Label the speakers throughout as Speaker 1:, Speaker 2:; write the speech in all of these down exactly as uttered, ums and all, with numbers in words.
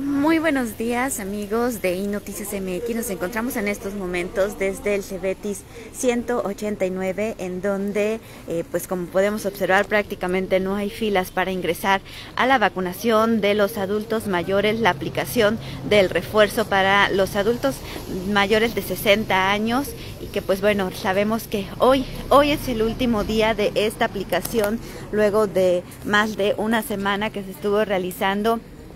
Speaker 1: Muy buenos días, amigos de iNoticias M X. Nos encontramos en estos momentos desde el Cebetis ciento ochenta y nueve, en donde, eh, pues como podemos observar, prácticamente no hay filas para ingresar a la vacunación de los adultos mayores, la aplicación del refuerzo para los adultos mayores de sesenta años, y que pues bueno, sabemos que hoy, hoy es el último día de esta aplicación, luego de más de una semana que se estuvo realizando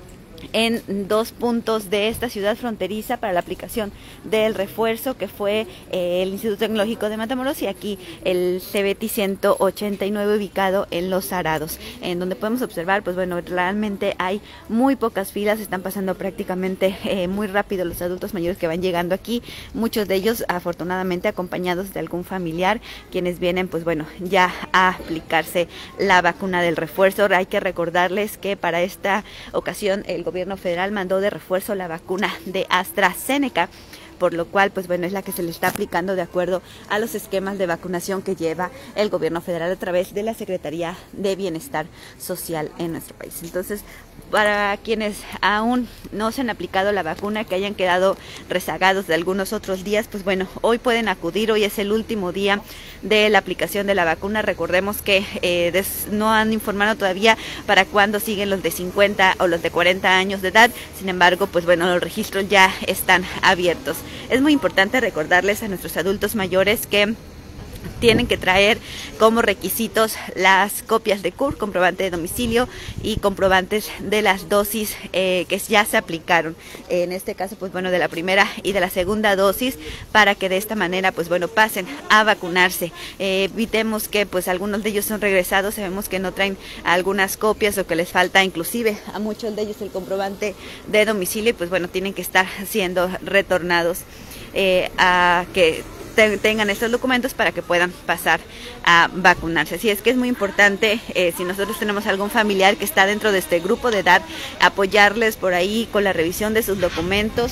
Speaker 1: en dos puntos de esta ciudad fronteriza para la aplicación del refuerzo, que fue eh, el Instituto Tecnológico de Matamoros, y aquí el Cebetis ciento ochenta y nueve, ubicado en Los Arados, en donde podemos observar, pues bueno, realmente hay muy pocas filas, están pasando prácticamente eh, muy rápido los adultos mayores que van llegando aquí, muchos de ellos afortunadamente acompañados de algún familiar, quienes vienen, pues bueno, ya a aplicarse la vacuna del refuerzo. Hay que recordarles que para esta ocasión el gobierno federal mandó de refuerzo la vacuna de AstraZeneca, por lo cual, pues bueno, es la que se le está aplicando de acuerdo a los esquemas de vacunación que lleva el gobierno federal a través de la Secretaría de Bienestar Social en nuestro país. Entonces, para quienes aún no se han aplicado la vacuna, que hayan quedado rezagados de algunos otros días, pues bueno, hoy pueden acudir. Hoy es el último día de la aplicación de la vacuna. Recordemos que eh, des, no han informado todavía para cuándo siguen los de cincuenta o los de cuarenta años de edad. Sin embargo, pues bueno, los registros ya están abiertos. Es muy importante recordarles a nuestros adultos mayores que tienen que traer como requisitos las copias de C U R, comprobante de domicilio, y comprobantes de las dosis eh, que ya se aplicaron, en este caso, pues bueno, de la primera y de la segunda dosis, para que de esta manera, pues bueno, pasen a vacunarse. Eh, evitemos que pues algunos de ellos son regresados, sabemos que no traen algunas copias o que les falta inclusive a muchos de ellos el comprobante de domicilio, y pues bueno, tienen que estar siendo retornados eh, a que tengan estos documentos para que puedan pasar a vacunarse. Así es que es muy importante, eh, si nosotros tenemos algún familiar que está dentro de este grupo de edad, apoyarles por ahí con la revisión de sus documentos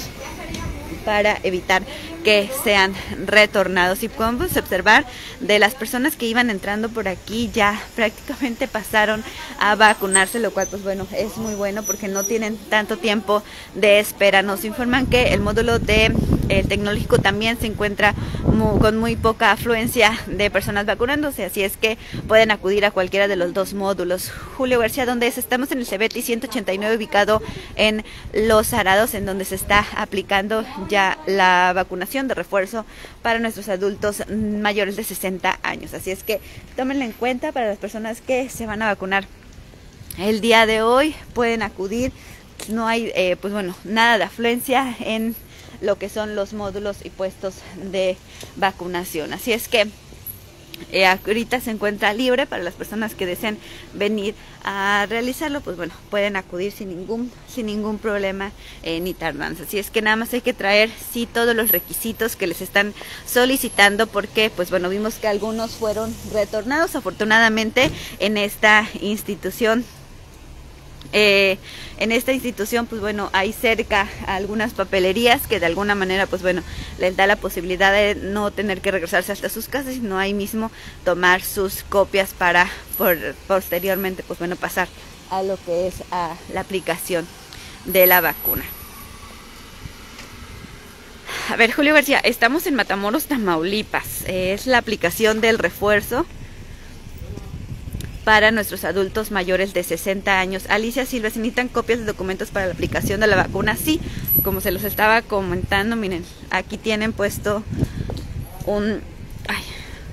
Speaker 1: para evitar que sean retornados. Y podemos observar de las personas que iban entrando por aquí, ya prácticamente pasaron a vacunarse, lo cual pues bueno, es muy bueno porque no tienen tanto tiempo de espera. Nos informan que el módulo de eh, tecnológico también se encuentra muy, con muy poca afluencia de personas vacunándose, así es que pueden acudir a cualquiera de los dos módulos. Julio García, ¿dónde es? Estamos en el Cebetis ciento ochenta y nueve, ubicado en Los Arados, en donde se está aplicando ya la vacunación de refuerzo para nuestros adultos mayores de sesenta años. Así es que tómenlo en cuenta para las personas que se van a vacunar el día de hoy. Pueden acudir, no hay eh, pues bueno, nada de afluencia en lo que son los módulos y puestos de vacunación. Así es que Eh, ahorita se encuentra libre para las personas que deseen venir a realizarlo, pues bueno, pueden acudir sin ningún sin ningún problema eh, ni tardanza. Así es que nada más hay que traer sí todos los requisitos que les están solicitando, porque pues bueno, vimos que algunos fueron retornados. Afortunadamente en esta institución Eh, en esta institución, pues bueno, hay cerca algunas papelerías que de alguna manera, pues bueno, les da la posibilidad de no tener que regresarse hasta sus casas, sino ahí mismo tomar sus copias para por, posteriormente, pues bueno, pasar a lo que es a la aplicación de la vacuna. A ver, Julio García, estamos en Matamoros, Tamaulipas. Eh, es la aplicación del refuerzo para nuestros adultos mayores de sesenta años. Alicia Silva, ¿se necesitan copias de documentos para la aplicación de la vacuna? Sí, como se los estaba comentando, miren, aquí tienen puesto un ay,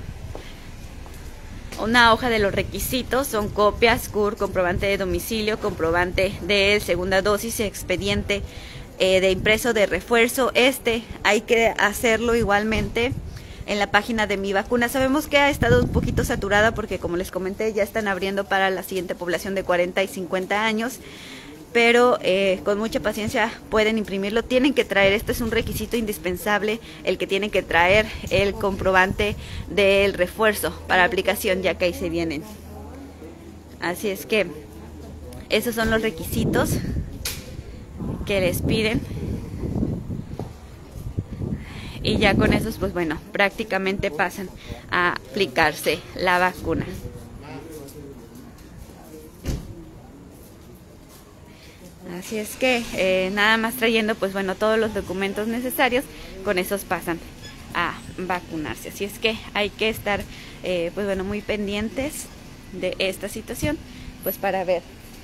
Speaker 1: una hoja de los requisitos. Son copias, C U R, comprobante de domicilio, comprobante de segunda dosis, expediente eh, de impreso de refuerzo. Este hay que hacerlo igualmente en la página de Mi Vacuna. Sabemos que ha estado un poquito saturada porque, como les comenté, ya están abriendo para la siguiente población de cuarenta y cincuenta años, pero eh, con mucha paciencia pueden imprimirlo. Tienen que traer, este es un requisito indispensable, el que tienen que traer el comprobante del refuerzo para aplicación, ya que ahí se vienen. Así es que esos son los requisitos que les piden. Y ya con esos, pues bueno, prácticamente pasan a aplicarse la vacuna. Así es que eh, nada más trayendo pues bueno todos los documentos necesarios, con esos pasan a vacunarse. Así es que hay que estar eh, pues bueno muy pendientes de esta situación, pues para ver.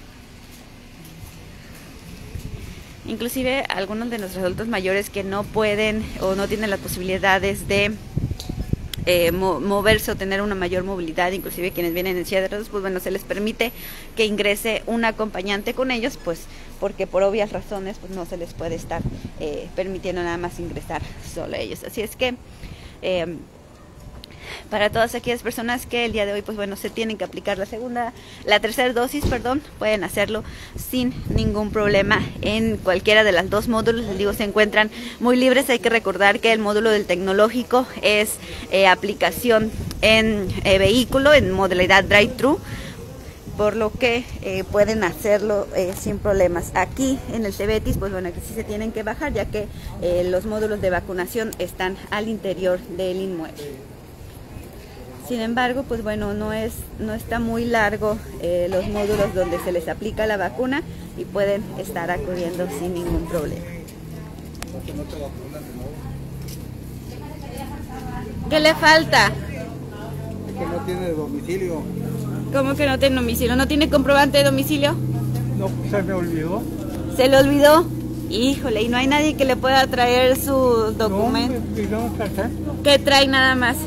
Speaker 1: Inclusive algunos de nuestros adultos mayores que no pueden o no tienen las posibilidades de eh, mo moverse o tener una mayor movilidad, inclusive quienes vienen en silla de ruedas, pues bueno, se les permite que ingrese un acompañante con ellos, pues porque por obvias razones pues no se les puede estar eh, permitiendo nada más ingresar solo a ellos. Así es que eh, para todas aquellas personas que el día de hoy pues bueno se tienen que aplicar la segunda, la tercera dosis, perdón, pueden hacerlo sin ningún problema en cualquiera de las dos módulos. Les digo, se encuentran muy libres. Hay que recordar que el módulo del tecnológico es eh, aplicación en eh, vehículo en modalidad drive-thru, por lo que eh, pueden hacerlo eh, sin problemas. Aquí en el Cebetis, pues bueno, que sí se tienen que bajar, ya que eh, los módulos de vacunación están al interior del inmueble. Sin embargo, pues bueno, no es no está muy largo eh, los módulos donde se les aplica la vacuna y pueden estar acudiendo sin ningún problema. ¿Qué le falta?
Speaker 2: Es que no tiene domicilio.
Speaker 1: ¿Cómo que no tiene domicilio? ¿No tiene comprobante de domicilio?
Speaker 2: No, se me olvidó.
Speaker 1: ¿Se le olvidó? Híjole, y no hay nadie que le pueda traer su documento.
Speaker 2: No,
Speaker 1: ¿Qué trae nada más?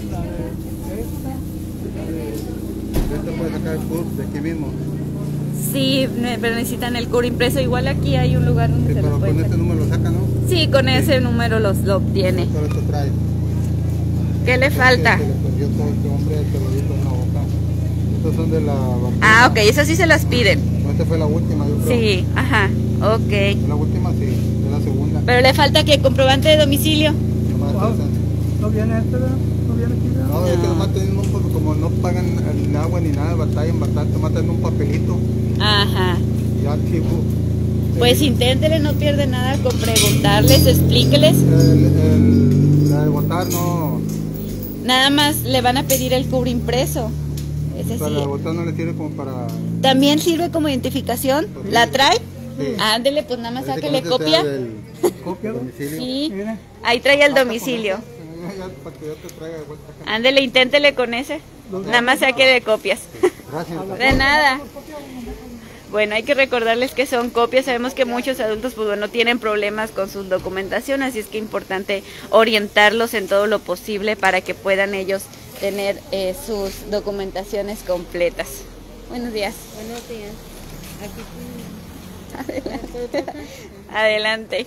Speaker 2: Este puede sacar el C U R de aquí mismo.
Speaker 1: Sí, pero necesitan el C U R impreso. Igual aquí hay un lugar donde
Speaker 2: Sí,
Speaker 1: se
Speaker 2: pero
Speaker 1: lo puede
Speaker 2: con este número lo saca, ¿no?
Speaker 1: Sí, con ese sí. número los, lo obtiene.
Speaker 2: Pero esto trae.
Speaker 1: ¿Qué le falta?
Speaker 2: Se le perdió todo este hombre, te lo dijo en la boca. Estos son de la vacuna.
Speaker 1: Ah, ok, eso sí se las piden.
Speaker 2: No, esta fue la última, yo creo.
Speaker 1: Sí, ajá, ok.
Speaker 2: ¿Es la última? Sí, es la segunda.
Speaker 1: Pero le falta que comprobante de domicilio.
Speaker 2: Nomás
Speaker 3: Wow.
Speaker 2: esa.
Speaker 3: ¿No viene este, verdad? ¿No viene aquí, verdad?
Speaker 2: No, es que nomás tienen un, porque como no pagan el agua ni nada, batallan bastante, nomás tienen un papelito.
Speaker 1: Ajá.
Speaker 2: Ya, chico.
Speaker 1: Pues inténtele, no pierde nada con preguntarles, explíqueles.
Speaker 2: El, el, la de votar no.
Speaker 1: Nada más le van a pedir el C U R impreso. Ese
Speaker 2: Para
Speaker 1: sí.
Speaker 2: votar no le sirve como para.
Speaker 1: También sirve como identificación. ¿La trae?
Speaker 2: Sí.
Speaker 1: Ándele, pues nada más
Speaker 2: Parece
Speaker 1: sáquele
Speaker 2: que no se
Speaker 1: copia.
Speaker 2: trae el
Speaker 3: ¿Copia?
Speaker 2: domicilio.
Speaker 1: Sí,
Speaker 3: Mire.
Speaker 1: ahí trae el domicilio.
Speaker 2: Ya, para que yo te traiga de vuelta acá.
Speaker 1: Ándele, inténtele con ese. Nada más sáquele copias.
Speaker 2: Gracias.
Speaker 1: De nada. Bueno, hay que recordarles que son copias. Sabemos que muchos adultos pues bueno tienen problemas con su documentación, así es que es importante orientarlos en todo lo posible para que puedan ellos tener eh, sus documentaciones completas. Buenos días.
Speaker 4: Buenos días. Aquí
Speaker 1: Adelante. Adelante.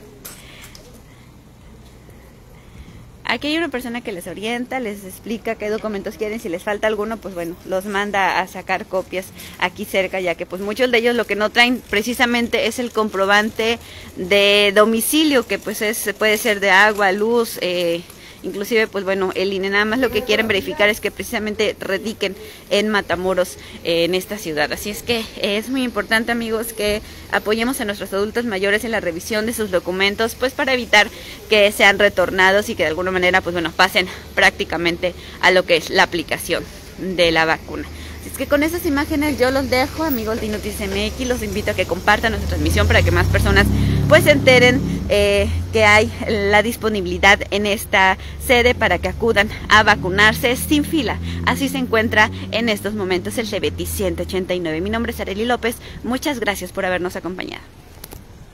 Speaker 1: Aquí hay una persona que les orienta, les explica qué documentos quieren, si les falta alguno, pues bueno, los manda a sacar copias aquí cerca, ya que pues muchos de ellos lo que no traen precisamente es el comprobante de domicilio, que pues es puede ser de agua, luz, eh, inclusive pues bueno, el I N E nada más lo que quieren verificar es que precisamente radiquen en Matamoros, eh, en esta ciudad. Así es que eh, es muy importante, amigos, que apoyemos a nuestros adultos mayores en la revisión de sus documentos, pues para evitar que sean retornados y que de alguna manera pues bueno pasen prácticamente a lo que es la aplicación de la vacuna. Así es que con esas imágenes yo los dejo, amigos de Noticias M X, los invito a que compartan nuestra transmisión para que más personas pues se enteren eh, que hay la disponibilidad en esta sede para que acudan a vacunarse sin fila. Así se encuentra en estos momentos el Cebetis ciento ochenta y nueve. Mi nombre es Arely López, muchas gracias por habernos acompañado.